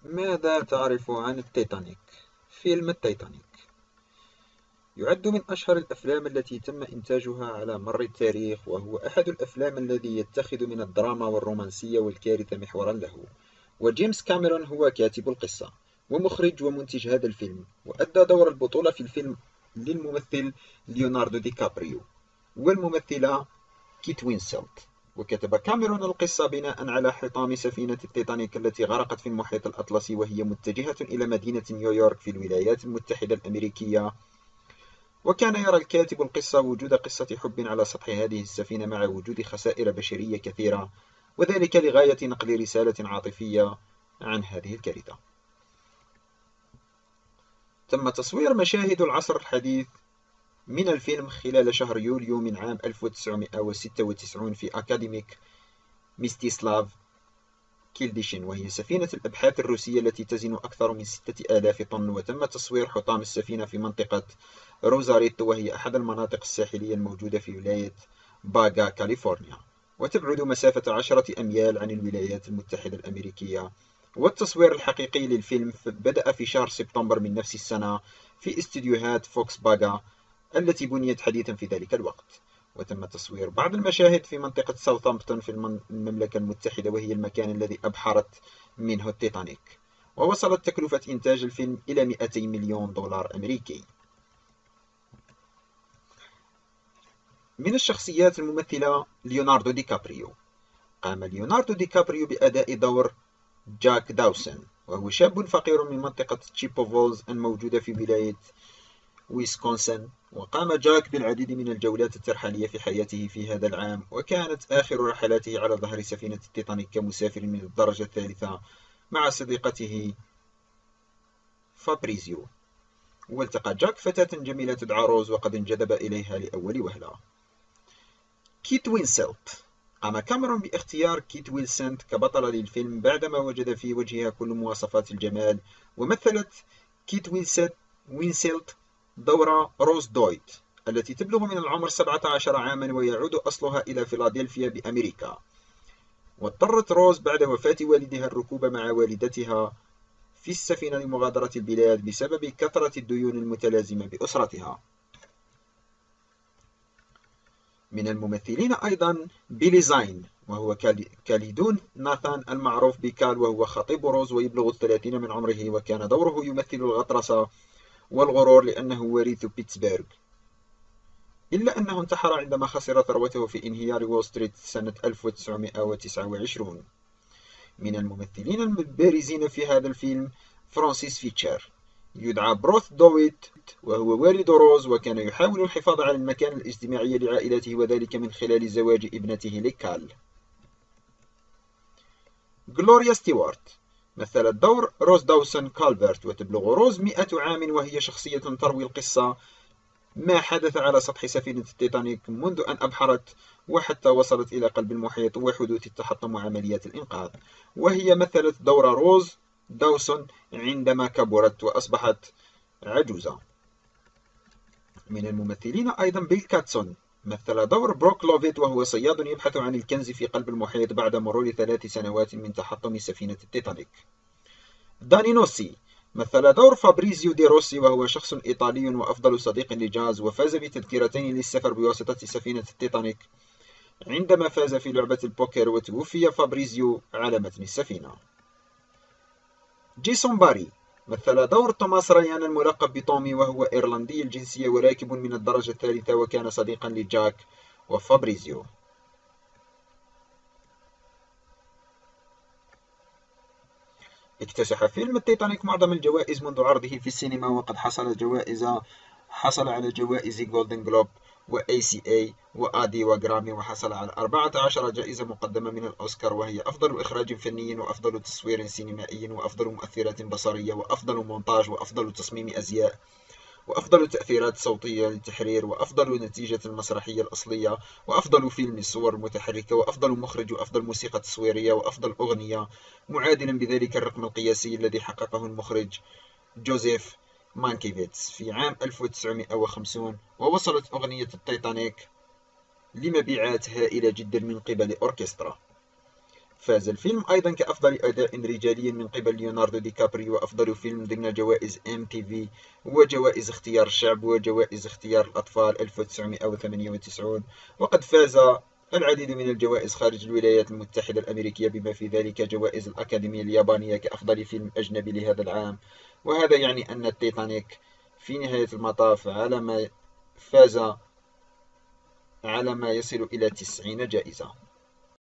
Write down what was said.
ماذا تعرف عن التيتانيك؟ فيلم التيتانيك يعد من أشهر الأفلام التي تم إنتاجها على مر التاريخ، وهو أحد الأفلام الذي يتخذ من الدراما والرومانسية والكارثة محورا له. وجيمس كاميرون هو كاتب القصة ومخرج ومنتج هذا الفيلم، وأدى دور البطولة في الفيلم للممثل ليوناردو دي كابريو والممثلة كيت وينسلت. وكتب كاميرون القصة بناء على حطام سفينة التيتانيك التي غرقت في المحيط الأطلسي وهي متجهة إلى مدينة نيويورك في الولايات المتحدة الأمريكية. وكان يرى الكاتب القصة وجود قصة حب على سطح هذه السفينة مع وجود خسائر بشرية كثيرة، وذلك لغاية نقل رسالة عاطفية عن هذه الكارثة. تم تصوير مشاهد العصر الحديث من الفيلم خلال شهر يوليو من عام 1996 في أكاديميك ميستيسلاف كيلديشين، وهي سفينة الأبحاث الروسية التي تزن أكثر من 6000 طن. وتم تصوير حطام السفينة في منطقة روزاريتو، وهي أحد المناطق الساحلية الموجودة في ولاية باغا كاليفورنيا، وتبعد مسافة 10 أميال عن الولايات المتحدة الأمريكية. والتصوير الحقيقي للفيلم بدأ في شهر سبتمبر من نفس السنة في استديوهات فوكس باغا التي بنيت حديثا في ذلك الوقت. وتم تصوير بعض المشاهد في منطقة ساوثامبتون في المملكة المتحدة، وهي المكان الذي أبحرت منه التيتانيك. ووصلت تكلفة إنتاج الفيلم إلى 200 مليون دولار أمريكي. من الشخصيات الممثلة ليوناردو دي كابريو. قام ليوناردو دي كابريو بأداء دور جاك داوسون، وهو شاب فقير من منطقة تشيبوفولز الموجودة في ولاية ويسكونسن. وقام جاك بالعديد من الجولات الترحالية في حياته في هذا العام، وكانت آخر رحلاته على ظهر سفينة التيتانيك كمسافر من الدرجة الثالثة مع صديقته فابريزيو. والتقى جاك فتاة جميلة تدعى روز، وقد انجذب إليها لأول وهلة. كيت وينسلت. قام كاميرون باختيار كيت وينسلت كبطلة للفيلم بعدما وجد في وجهها كل مواصفات الجمال. ومثلت كيت وينسلت دور روز دويت التي تبلغ من العمر 17 عاما، ويعود أصلها إلى فيلادلفيا بأمريكا. واضطرت روز بعد وفاة والدها الركوب مع والدتها في السفينة لمغادرة البلاد بسبب كثرة الديون المتلازمة بأسرتها. من الممثلين أيضا بيلي زاين، وهو كاليدون ناثان المعروف بكال، وهو خطيب روز ويبلغ 30 من عمره، وكان دوره يمثل الغطرسة والغرور لأنه وريث بيتسبرغ، إلا أنه انتحر عندما خسر ثروته في انهيار وول ستريت سنة 1929. من الممثلين البارزين في هذا الفيلم فرانسيس فيتشر، يدعى بروث دويت، وهو والد روز، وكان يحاول الحفاظ على المكانة الاجتماعية لعائلته، وذلك من خلال زواج ابنته لكال. غلوريا ستيوارت مثلت دور روز داوسون كالفرت، وتبلغ روز 100 عام، وهي شخصية تروي القصة ما حدث على سطح سفينة التيتانيك منذ أن أبحرت وحتى وصلت إلى قلب المحيط وحدوث التحطم وعمليات الإنقاذ. وهي مثلت دور روز داوسون عندما كبرت وأصبحت عجوزة. من الممثلين أيضا بيل كاتسون، مثل دور بروك لوفيت، وهو صياد يبحث عن الكنز في قلب المحيط بعد مرور 3 سنوات من تحطم سفينة التيتانيك. داني نوسي مثل دور فابريزيو دي روسي، وهو شخص إيطالي وأفضل صديق لجاز، وفاز بتذكرتين للسفر بواسطة سفينة التيتانيك عندما فاز في لعبة البوكر، وتوفي فابريزيو على متن السفينة. جيسون باري مثل دور توماس ريان الملقب بتومي، وهو إيرلندي الجنسية وراكب من الدرجة الثالثة، وكان صديقا لجاك وفابريزيو. اكتسح فيلم التيتانيك معظم الجوائز منذ عرضه في السينما، وقد حصل على جوائز جولدن جلوب وACA وآدي وجرامي، وحصل على 14 جائزة مقدمة من الأوسكار، وهي أفضل إخراج فني، وأفضل تصوير سينمائي، وأفضل مؤثرات بصرية، وأفضل مونتاج، وأفضل تصميم أزياء، وأفضل تأثيرات صوتية للتحرير، وأفضل نتيجة المسرحية الأصلية، وأفضل فيلم الصور المتحركة، وأفضل مخرج، وأفضل موسيقى تصويرية، وأفضل أغنية، معادلا بذلك الرقم القياسي الذي حققه المخرج جوزيف مانكيفيتس في عام 1950. ووصلت أغنية التيتانيك لمبيعات هائلة جدا من قبل أوركسترا. فاز الفيلم أيضا كأفضل أداء رجالي من قبل ليوناردو دي كابريو، وأفضل فيلم ضمن جوائز MTV وجوائز اختيار الشعب وجوائز اختيار الأطفال 1998. وقد فاز العديد من الجوائز خارج الولايات المتحدة الأمريكية، بما في ذلك جوائز الأكاديمية اليابانية كأفضل فيلم أجنبي لهذا العام. وهذا يعني أن تيتانيك في نهاية المطاف فاز على ما يصل إلى 90 جائزة.